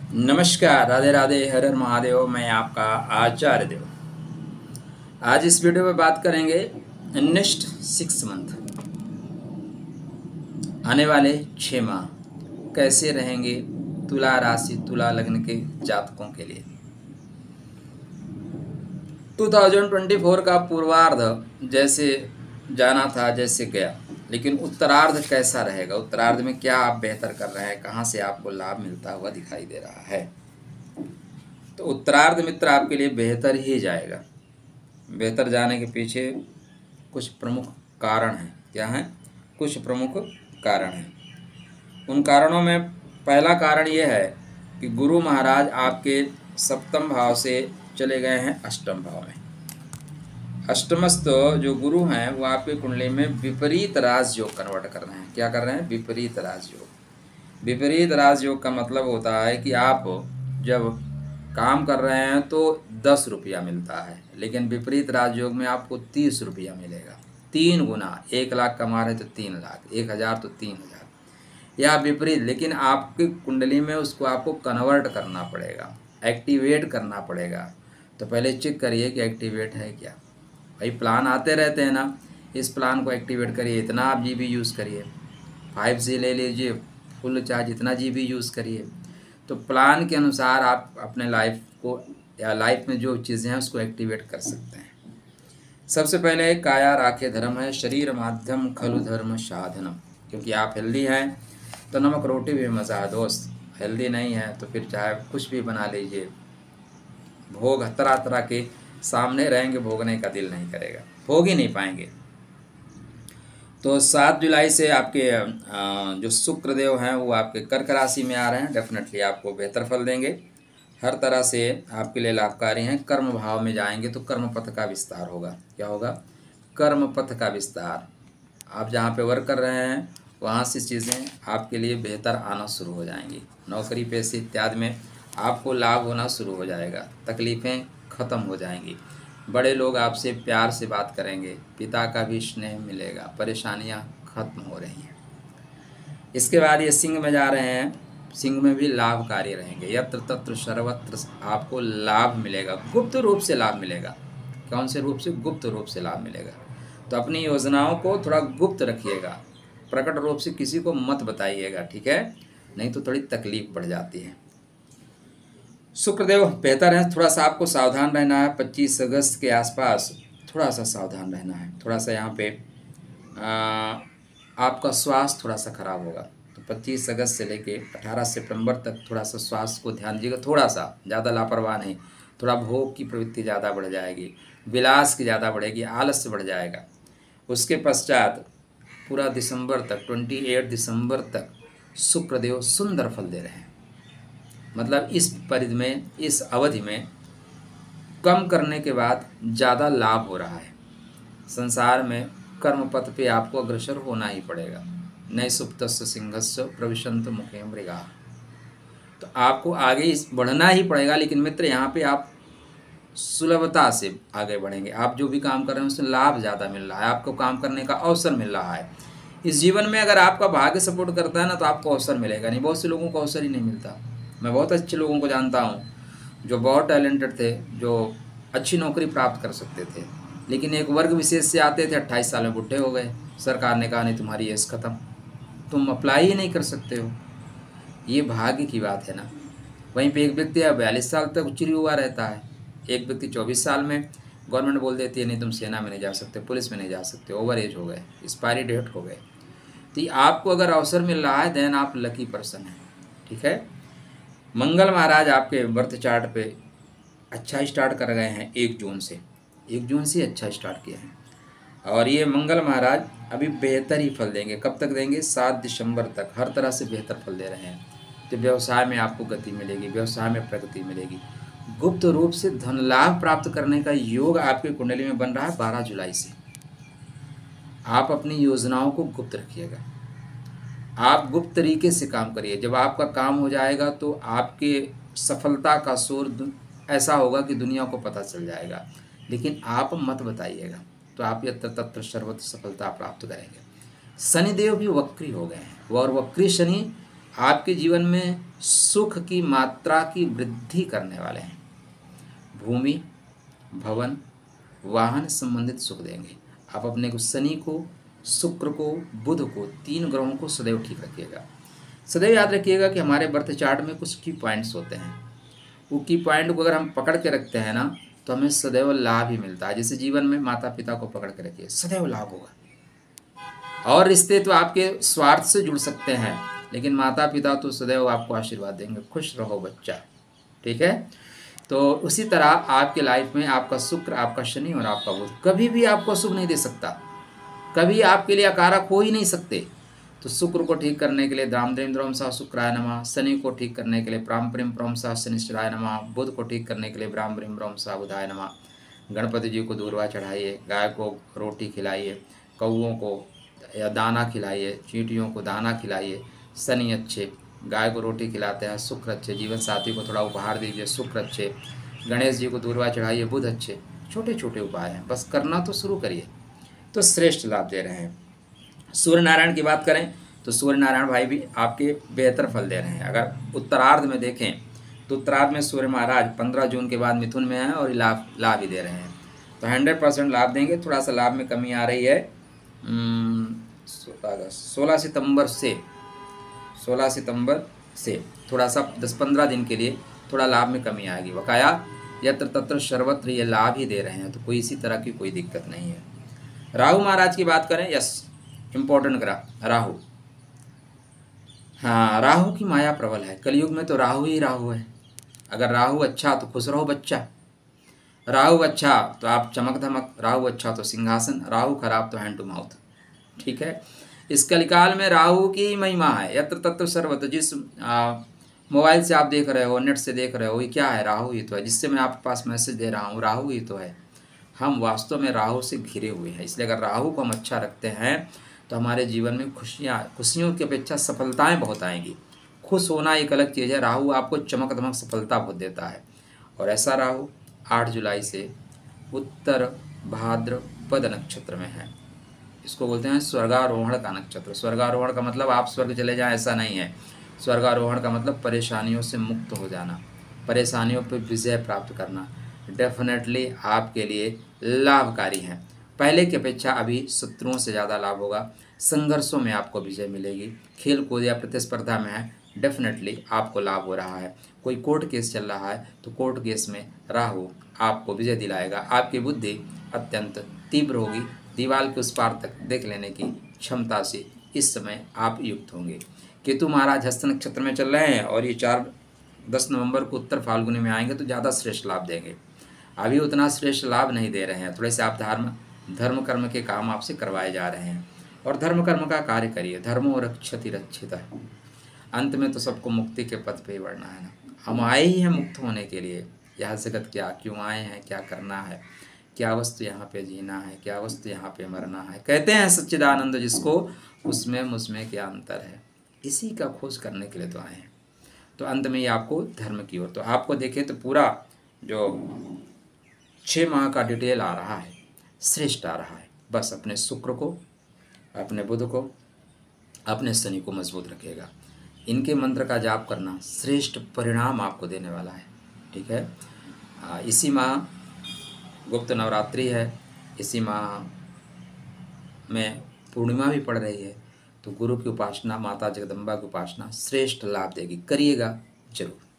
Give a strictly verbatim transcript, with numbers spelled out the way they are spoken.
नमस्कार, राधे राधे, हर हर महादेव। मैं आपका आचार्य देव। आज इस वीडियो में बात करेंगे नेक्स्ट सिक्स मंथ, आने वाले छः माह कैसे रहेंगे तुला राशि तुला लग्न के जातकों के लिए। दो हज़ार चौबीस का पूर्वार्ध जैसे जाना था जैसे गया, लेकिन उत्तरार्ध कैसा रहेगा, उत्तरार्ध में क्या आप बेहतर कर रहे हैं, कहाँ से आपको लाभ मिलता हुआ दिखाई दे रहा है। तो उत्तरार्ध मित्र आपके लिए बेहतर ही जाएगा। बेहतर जाने के पीछे कुछ प्रमुख कारण हैं। क्या हैं? कुछ प्रमुख कारण हैं। उन कारणों में पहला कारण यह है कि गुरु महाराज आपके सप्तम भाव से चले गए हैं अष्टम भाव में। अष्टमस्थ जो गुरु हैं वो आपके कुंडली में विपरीत राजयोग कन्वर्ट कर रहे हैं। क्या कर रहे हैं? विपरीत राजयोग। विपरीत राजयोग का मतलब होता है कि आप जब काम कर रहे हैं तो दस रुपया मिलता है, लेकिन विपरीत राजयोग में आपको तीस रुपया मिलेगा। तीन गुना। एक लाख कमा रहे तो तीन लाख, एक हज़ार तो तीन हज़ार, या विपरीत। लेकिन आपकी कुंडली में उसको आपको कन्वर्ट करना पड़ेगा, एक्टिवेट करना पड़ेगा। तो पहले चेक करिए कि एक्टिवेट है क्या। भाई प्लान आते रहते हैं ना, इस प्लान को एक्टिवेट करिए। इतना आप जी बी यूज़ करिए, फाइव जी ले लीजिए, फुल चार्ज इतना जी बी यूज़ करिए। तो प्लान के अनुसार आप अपने लाइफ को या लाइफ में जो चीज़ें हैं उसको एक्टिवेट कर सकते हैं। सबसे पहले काया राखे धर्म है, शरीर माध्यम खलु धर्म साधनम। क्योंकि आप हेल्दी हैं तो नमक रोटी भी मज़ा है दोस्त। हेल्दी नहीं है तो फिर चाहे कुछ भी बना लीजिए, भोग तरह तरह के सामने रहेंगे, भोगने का दिल नहीं करेगा, भोग ही नहीं पाएंगे। तो सात जुलाई से आपके जो शुक्र देव हैं वो आपके कर्क राशि में आ रहे हैं। डेफिनेटली आपको बेहतर फल देंगे, हर तरह से आपके लिए लाभकारी हैं। कर्म भाव में जाएंगे तो कर्म पथ का विस्तार होगा। क्या होगा? कर्म पथ का विस्तार। आप जहाँ पे वर्क कर रहे हैं वहाँ से चीज़ें आपके लिए बेहतर आना शुरू हो जाएंगी। नौकरी पेशे इत्यादि में आपको लाभ होना शुरू हो जाएगा, तकलीफ़ें ख़त्म हो जाएंगी। बड़े लोग आपसे प्यार से बात करेंगे, पिता का भी स्नेह मिलेगा, परेशानियाँ खत्म हो रही हैं। इसके बाद ये सिंह में जा रहे हैं, सिंह में भी लाभकारी रहेंगे। यत्र तत्र सर्वत्र आपको लाभ मिलेगा, गुप्त रूप से लाभ मिलेगा। कौन से रूप से? गुप्त रूप से लाभ मिलेगा। तो अपनी योजनाओं को थोड़ा गुप्त रखिएगा, प्रकट रूप से किसी को मत बताइएगा, ठीक है? नहीं तो थोड़ी तकलीफ बढ़ जाती है। शुक्रदेव बेहतर है, थोड़ा सा आपको सावधान रहना है। पच्चीस अगस्त के आसपास थोड़ा सा सावधान रहना है। थोड़ा सा यहाँ पे आ, आपका स्वास्थ्य थोड़ा सा खराब होगा। तो पच्चीस अगस्त से लेके अठारह सितंबर तक थोड़ा सा स्वास्थ्य को ध्यान दीजिएगा। थोड़ा सा, ज़्यादा लापरवाह नहीं। थोड़ा भोग की प्रवृत्ति ज़्यादा बढ़ जाएगी, विलास की ज़्यादा बढ़ेगी, आलस्य बढ़ जाएगा। उसके पश्चात पूरा दिसंबर तक, अट्ठाईस दिसंबर तक शुक्रदेव सुंदर फल दे रहे हैं। मतलब इस परिधि में, इस अवधि में कम करने के बाद ज़्यादा लाभ हो रहा है। संसार में कर्म पथ पे आपको अग्रसर होना ही पड़ेगा। नए सुप्तस्य सिंहस्य प्रविशंत मुखे मृगा। तो आपको आगे बढ़ना ही पड़ेगा। लेकिन मित्र यहाँ पे आप सुलभता से आगे बढ़ेंगे। आप जो भी काम कर रहे हैं उसमें लाभ ज़्यादा मिल रहा है, आपको काम करने का अवसर मिल रहा है। इस जीवन में अगर आपका भाग्य सपोर्ट करता है ना तो आपको अवसर मिलेगा नहीं। बहुत से लोगों को अवसर ही नहीं मिलता। मैं बहुत अच्छे लोगों को जानता हूँ जो बहुत टैलेंटेड थे, जो अच्छी नौकरी प्राप्त कर सकते थे, लेकिन एक वर्ग विशेष से आते थे, अट्ठाईस साल में बुढ़े हो गए। सरकार ने कहा नहीं तुम्हारी एज खत्म, तुम अप्लाई ही नहीं कर सकते हो। ये भाग्य की बात है ना। वहीं पे एक व्यक्ति बयालीस साल तक उच्च हुआ रहता है, एक व्यक्ति चौबीस साल में गवर्नमेंट बोल देती है नहीं तुम सेना में नहीं जा सकते, पुलिस में नहीं जा सकते, ओवर एज हो गए, एक्सपायरी डेट हो गए। तो आपको अगर अवसर मिल रहा है देन आप लकी पर्सन हैं, ठीक है। मंगल महाराज आपके बर्थ चार्ट पे अच्छा स्टार्ट कर गए हैं। एक जून से एक जून से अच्छा स्टार्ट किया है, और ये मंगल महाराज अभी बेहतर ही फल देंगे। कब तक देंगे? सात दिसंबर तक हर तरह से बेहतर फल दे रहे हैं। तो व्यवसाय में आपको गति मिलेगी, व्यवसाय में प्रगति मिलेगी। गुप्त रूप से धन लाभ प्राप्त करने का योग आपकी कुंडली में बन रहा है बारह जुलाई से। आप अपनी योजनाओं को गुप्त रखिएगा, आप गुप्त तरीके से काम करिए। जब आपका काम हो जाएगा तो आपके सफलता का शोर ऐसा होगा कि दुनिया को पता चल जाएगा, लेकिन आप मत बताइएगा। तो आप यत्र तत्र सर्वत्र सफलता प्राप्त करेंगे। शनिदेव भी वक्री हो गए हैं, और वक्री शनि आपके जीवन में सुख की मात्रा की वृद्धि करने वाले हैं। भूमि, भवन, वाहन संबंधित सुख देंगे। आप अपने को शनि को, शुक्र को, बुध को, तीन ग्रहों को सदैव ठीक रखिएगा। सदैव याद रखिएगा कि हमारे बर्थ चार्ट में कुछ की पॉइंट्स होते हैं। वो की पॉइंट को अगर हम पकड़ के रखते हैं ना तो हमें सदैव लाभ ही मिलता है। जैसे जीवन में माता पिता को पकड़ के रखिए, सदैव लाभ होगा। और रिश्ते तो आपके स्वार्थ से जुड़ सकते हैं, लेकिन माता पिता तो सदैव आपको आशीर्वाद देंगे, खुश रहो बच्चा, ठीक है। तो उसी तरह आपके लाइफ में आपका शुक्र, आपका शनि और आपका बुध कभी भी आपको शुभ नहीं दे सकता, कभी आपके लिए अकारक हो ही नहीं सकते। तो शुक्र को ठीक करने के लिए द्राम द्रीम द्रोम सा शुक्राय नमः, शनि को ठीक करने के लिए प्राम प्रिम प्रोम सा शनिश्चराय नमः, बुध को ठीक करने के लिए ब्राम ब्रिम ब्रोम सा बुधाय नमः। गणपति जी को दूर्वा चढ़ाइए, गाय को रोटी खिलाइए, कौओं को या दाना खिलाइए, चींटियों को दाना खिलाइए। शनि अच्छे, गाय को रोटी खिलाते हैं, शुक्र अच्छे, जीवन साथी को थोड़ा उपहार दीजिए, शुक्र अच्छे, गणेश जी को दूर्वा चढ़ाइए, बुध अच्छे। छोटे छोटे उपाय हैं, बस करना तो शुरू करिए, तो श्रेष्ठ लाभ दे रहे हैं। सूर्य नारायण की बात करें तो सूर्य नारायण भाई भी आपके बेहतर फल दे रहे हैं। अगर उत्तरार्ध में देखें तो उत्तरार्ध में सूर्य महाराज पंद्रह जून के बाद मिथुन में हैं और लाभ लाभ ही दे रहे हैं, तो हंड्रेड परसेंट लाभ देंगे। थोड़ा सा लाभ में कमी आ रही है सोलह सितंबर से सोलह सितंबर से थोड़ा सा दस पंद्रह दिन के लिए थोड़ा लाभ में कमी आएगी। बकाया यत्र तत्र सर्वत्र ये लाभ ही दे रहे हैं, तो कोई इसी तरह की कोई दिक्कत नहीं है। राहु महाराज की बात करें, यस इम्पोर्टेंट ग्रह राहु। हाँ, राहु की माया प्रबल है, कलयुग में तो राहु ही राहु है। अगर राहु अच्छा तो खुश रहो बच्चा, राहु अच्छा तो आप चमक धमक, राहु अच्छा तो सिंहासन, राहु खराब तो हैंड टू माउथ, ठीक है। इस कलिकाल में राहु की महिमा है, यत्र तत्र सर्वत्र। जिस मोबाइल से आप देख रहे हो, नेट से देख रहे हो, ये क्या है? राहु ही तो है। जिससे मैं आपके पास मैसेज दे रहा हूँ, राहु ही तो है। हम वास्तव में राहु से घिरे हुए हैं, इसलिए अगर राहु को हम अच्छा रखते हैं तो हमारे जीवन में खुशियाँ खुशियों की अपेक्षा सफलताएं बहुत आएंगी। खुश होना एक अलग चीज़ है, राहु आपको चमक दमक सफलता बहुत देता है। और ऐसा राहु आठ जुलाई से उत्तर भाद्रपद नक्षत्र में है। इसको बोलते हैं स्वर्गारोहण का नक्षत्र। स्वर्गारोहण का मतलब आप स्वर्ग चले जाएं ऐसा नहीं है। स्वर्गारोहण का मतलब परेशानियों से मुक्त हो जाना, परेशानियों पर विजय प्राप्त करना। डेफिनेटली आपके लिए लाभकारी है। पहले की अपेक्षा अभी शत्रुओं से ज़्यादा लाभ होगा, संघर्षों में आपको विजय मिलेगी। खेल कूद या प्रतिस्पर्धा में है, डेफिनेटली आपको लाभ हो रहा है। कोई कोर्ट केस चल रहा है तो कोर्ट केस में राहु आपको विजय दिलाएगा। आपकी बुद्धि अत्यंत तीव्र होगी, दीवार के उस पार तक देख लेने की क्षमता से इस समय आप युक्त होंगे। केतु महाराज हस्त नक्षत्र में चल रहे हैं और ये चार दस नवंबर को उत्तर फाल्गुनी में आएंगे तो ज़्यादा श्रेष्ठ लाभ देंगे। अभी उतना श्रेष्ठ लाभ नहीं दे रहे हैं, थोड़े से आप धर्म धर्म कर्म के काम आपसे करवाए जा रहे हैं और धर्म कर्म का कार्य करिए। धर्मो रक्षति रक्षिता। अंत में तो सबको मुक्ति के पथ पे ही बढ़ना है ना। हम आए ही हैं मुक्त होने के लिए। यह जगत क्या, क्यों आए हैं, क्या करना है, क्या वस्तु यहाँ पे जीना है, क्या वस्तु यहाँ पे मरना है। कहते हैं सच्चिदानंद जिसको, उसमें मुझमें क्या अंतर है, इसी का खोज करने के लिए तो आए हैं। तो अंत में ये आपको धर्म की ओर, तो आपको देखें तो पूरा जो छः माह का डिटेल आ रहा है, श्रेष्ठ आ रहा है। बस अपने शुक्र को, अपने बुध को, अपने शनि को मजबूत रखिएगा। इनके मंत्र का जाप करना श्रेष्ठ परिणाम आपको देने वाला है, ठीक है। आ, इसी माह गुप्त नवरात्रि है, इसी माह में पूर्णिमा भी पड़ रही है, तो गुरु की उपासना, माता जगदम्बा की उपासना श्रेष्ठ लाभ देगी, करिएगा जरूर।